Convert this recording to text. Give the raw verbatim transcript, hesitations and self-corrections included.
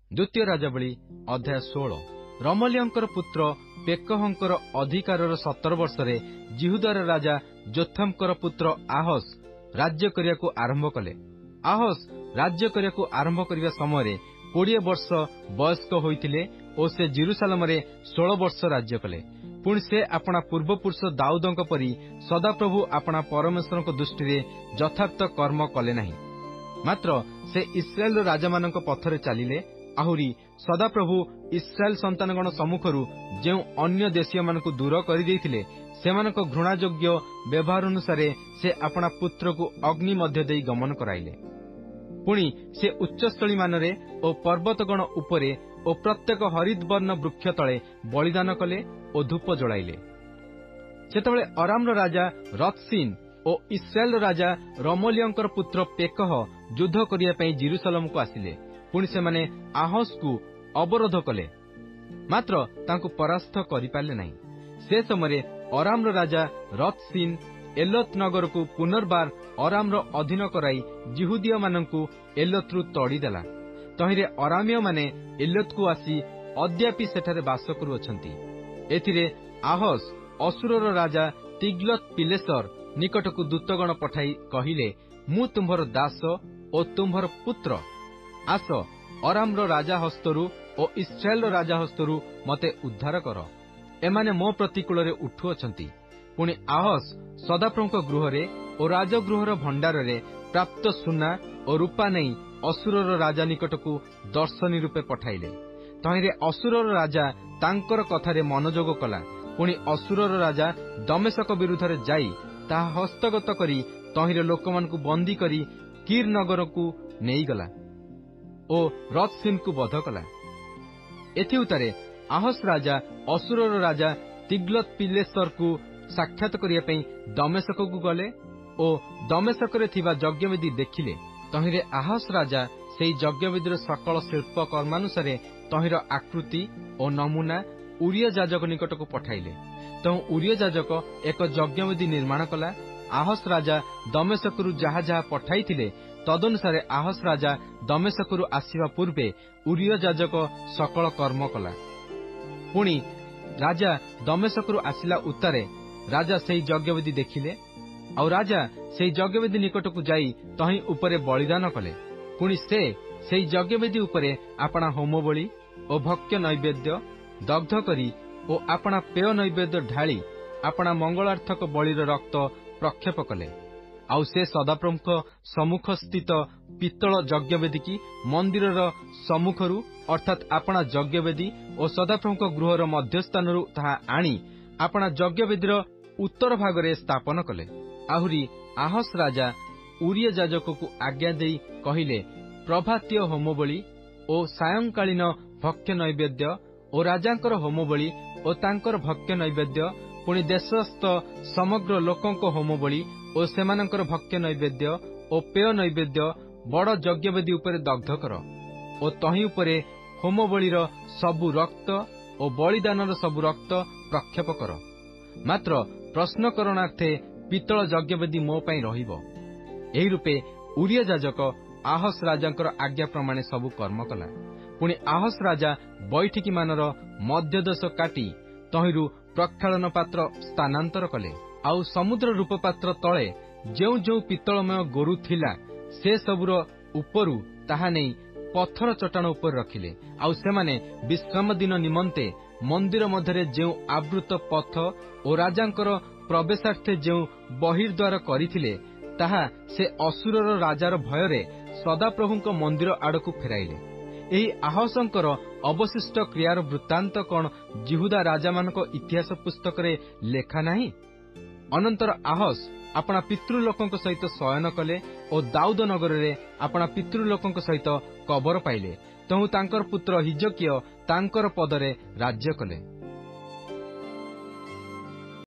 द्वितीय राजावली अध्याय षोल। रमलियंकर पुत्र पेकहंकर अधिकारर सतर वर्षरे जिहुदार राजा जोथामकर पुत्र आहस राज्य करियाकु आरंभ कले। आहस राज्य करियाकु आरंभ करिया समय कोड़े वर्ष वयस्क होइतिले ओ से जेरुसालेम रे सोलह वर्ष राज्य कले। पुणी से अपना पूर्वपुरुष दाऊदंक परी सदाप्रभु अपना परमेश्वर दृष्टि रे यथार्थ कर्म कले नहीं, मात्र से इस्राएल राजा मानक पथरे चलिले। आहुरी सदाप्रभु इस्राएल संतानगण सम्मुखरू जो अन्य देशीय मानकु दूर करि देइथिले सेमानक घृणायोग्य व्यवहार अनुसार से अपना पुत्र को अग्नि मध्य देई गमन कराइले। पुणी से उच्चस्थली मानरे ओ पर्वतगण उपरे ओ प्रत्येक हरितवर्ण वृक्ष तले बलिदान कले ओ धूप जलाइले। सेतबेले अरामर राजा रत्सीन ओ इस्राएल राजा रमलियंकर पुत्र पेकह युद्ध करिया पई जेरुसालेम को आसिले। पुणी से माने आहस को अवरोध कले, मात्र तांको परास्त करि पाले नहीं। से समय अरामर राजा रत्सीन एलोत नगर को पुनर्बार अरामर अधीन कराई जिहुदिया मानकु एलोत्रु तड़ी देला। तहिरे अरामीय माने एलोत को आसी अद्यापि सेठारे बास करुअछंती। एथिरे आहस असुरर राजा तिग्लत पिलेसर निकटकु दूतगण पठाई कहिले, मु तुम्भर दास ओ तुम्भर पुत्र, आस अरामर राजा हस्तरु ओ इस्राएल राजा हस्तरु मते उद्धार कर, एमाने मो प्रतिकूल रे उठुअछंती। पुणी आहस सदाप्रभुଙ୍କ गृहरे ओ राजगृहर भंडारे प्राप्त सुना ओ रूपा नहीं असुरर राजा निकटकू दर्शनी रूपे पठाइले। तहिरे असुरर राजा तांकर कथारे मनोयोग कला। पुणी असुरर राजा दमेशक विरुद्धरे जाई ताहा हस्तगत करी तहिरे लोकमानकु बंदी करी कीर नगर को नहीं गला ओ रत्सीन को बध कला। एथि उतारे आहस राजा असुरर राजा तिग्लत पिलेसर को साक्षात करिया पई दमेशक को गले ओ दमेशक रे थिबा यज्ञवेदी देखिले। तहिरे आहस राजा सेई यज्ञवेदीर सकल शिल्प कर्मानुसारे तहिर आकृति ओ नमूना उरिया जाजक निकटक पठाइले। तो उरिया जाजक एक यज्ञवेदी निर्माण कला। आहस राजा दमेशकरू जहा जहा पठाइथिले तदनुसारे आहस राजा दमेशकरू आसिबा पूर्वे उरिया जाजक सकल कर्म कला। पुणी राजा दमेशकरू आसिला उतारे राजा सेई यज्ञवेदी देखिले और राजा सेई यज्ञवेदी निकटकू जाई तही उपरे बलिदान कले। पुणी से सेई यज्ञवेदी उपरे आपना होम बलि ओ भक्ष्य नैवेद्य दग्ध करी ओ आपना पेय नैवेद्य ढाली आपना मंगलार्थक बलिर रक्त प्रक्षेप कले। आउ से सदाप्रभुଙ୍କ सम्मुख स्थित पित्तल यज्ञवेदी की मंदिरर सम्मुखरू अर्थात आपना यज्ञवेदी ओ सदाप्रभुଙ୍କ गृहर मध्यस्थानरू ताहा आनी आपना यज्ञवेदीर उत्तर भागरे स्थापन कले। आहुरी आहस राजा उरिया जाजक को आज्ञा देई कहिले, प्रभातीय होम बलि ओ सायंकालीन भक्ष्य नैवेद्य ओ राजांकर होम बलि ओ तांकर भक्ष्य नैवेद्य, पुणी देशस्थ समग्र लोकंक होम बलि ओ सेमानंकर भक्ष्य नैवेद्य ओ पेय नैवेद्य बड़ यज्ञवेदी उपरे दग्ध कर ओ तही उपरे होम बलिर सबु रक्त ओ बलिदानर सबु रक्त प्रक्षेप कर। मात्र प्रश्न करणार्थे पित्तल यज्ञवेदी मो पई रहिबो। एही रूपे उरिया जाजक आहस राजांकर आज्ञा प्रमाणे सबु कर्म कला। पुणी आहस राजा बैठकी मानर मध्यदेश काटी तहिरू प्रक्षालन पात्र स्थानांतर कले। आउ समुद्र रूपपात्र तले जो जो पित्तलमय गोरु थिला से सबुर उपरु ताहा नहीं पत्थर चट्टाण उपर रखिले। आउ सेमाने विश्राम दिन निमंते मंदिर मध्यरे जो आवृत पथ ओ राजांकर प्रवेशार्थे जो बहिर्द्वार करिथिले ताहा से असुरर राजार भୟରେ सदाप्रभुଙ୍କ मंदिर आड़कू फेराइले। एही आहसंकर अवशिष्ट क्रियार वृत्तांत कौन जिहुदा राजा मानक इतिहास पुस्तक रे लेखा नहीं? अनंतर आहस अपना पितृलोकंक सहित शयन कले और दाऊद नगर रे अपना पितृलोकंक सहित कबर पाइले। तहु तांकर पुत्र हिजकिया तांकर पदरे राज्य कले।